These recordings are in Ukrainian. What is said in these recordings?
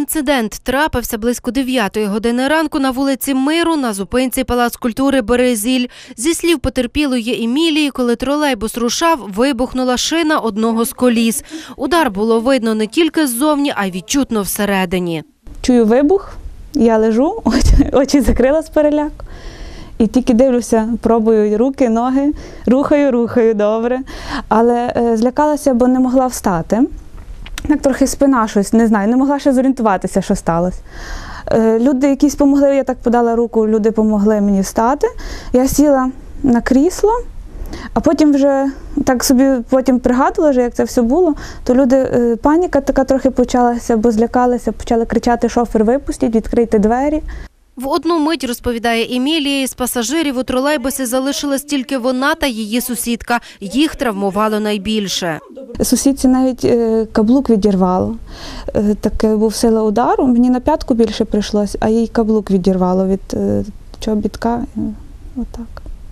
Інцидент трапився близько 9-ї години ранку на вулиці Миру на зупинці Палац культури «Березіль». Зі слів потерпілої Емілії, коли тролейбус рушав, вибухнула шина одного з коліс. Удар було видно не тільки ззовні, а й відчутно всередині. Чую вибух, я лежу, очі закрила з переляку. І тільки дивлюся, пробую руки, ноги, рухаю, добре. Але злякалася, бо не могла встати. Так трохи спина щось, не знаю, не могла ще зорієнтуватися, що сталося. Люди якісь допомогли, я так подала руку, люди допомогли мені встати. Я сіла на крісло, а потім вже так собі пригадувала, як це все було, то люди, паніка така трохи почалася, бо злякалися, почали кричати: шофер, випустіть, відкрийте двері. В одну мить, розповідає Емілія, із пасажирів у тролейбусі залишилась тільки вона та її сусідка. Їх травмувало найбільше. Сусідці навіть каблук відірвало. Таке був сила удару, мені на п'ятку більше прийшлось, а їй каблук відірвало від чобітка. Отак.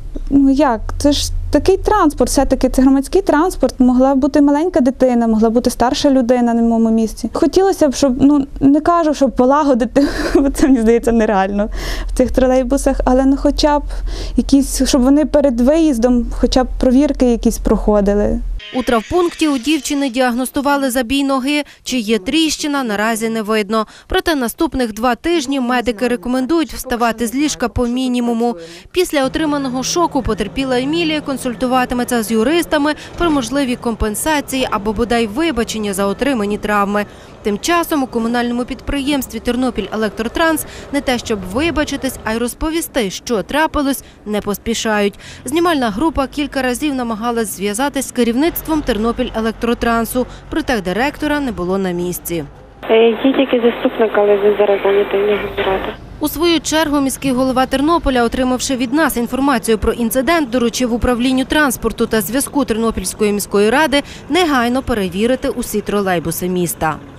Ну як? Це ж такий транспорт, все-таки це громадський транспорт. Могла бути маленька дитина, могла бути старша людина на моєму місці. Хотілося б, щоб, не кажу, щоб полагодити, бо це, мені здається, нереально в цих тролейбусах, але хоча б якісь, щоб вони перед виїздом хоча б провірки якісь проходили. У травмпункті у дівчини діагностували забій ноги. Чи є тріщина, наразі не видно. Проте наступних 2 тижні медики рекомендують вставати з ліжка по мінімуму. Після отриманого шоку потерпіла Емілія консультуватиметься з юристами про можливі компенсації або бодай вибачення за отримані травми. Тим часом у комунальному підприємстві «Тернопіль-Електротранс» не те щоб вибачитись, а й розповісти, що трапилось, не поспішають. Знімальна група кілька разів намагалась зв'язатись з керівництвом «Тернопіль-Електротрансу», проте директора не було на місці. Є тільки заступник, але він зараз зайнятий, не генератор. У свою чергу міський голова Тернополя, отримавши від нас інформацію про інцидент, доручив управлінню транспорту та зв'язку Тернопільської міської ради негайно перевірити усі тролейбуси міста.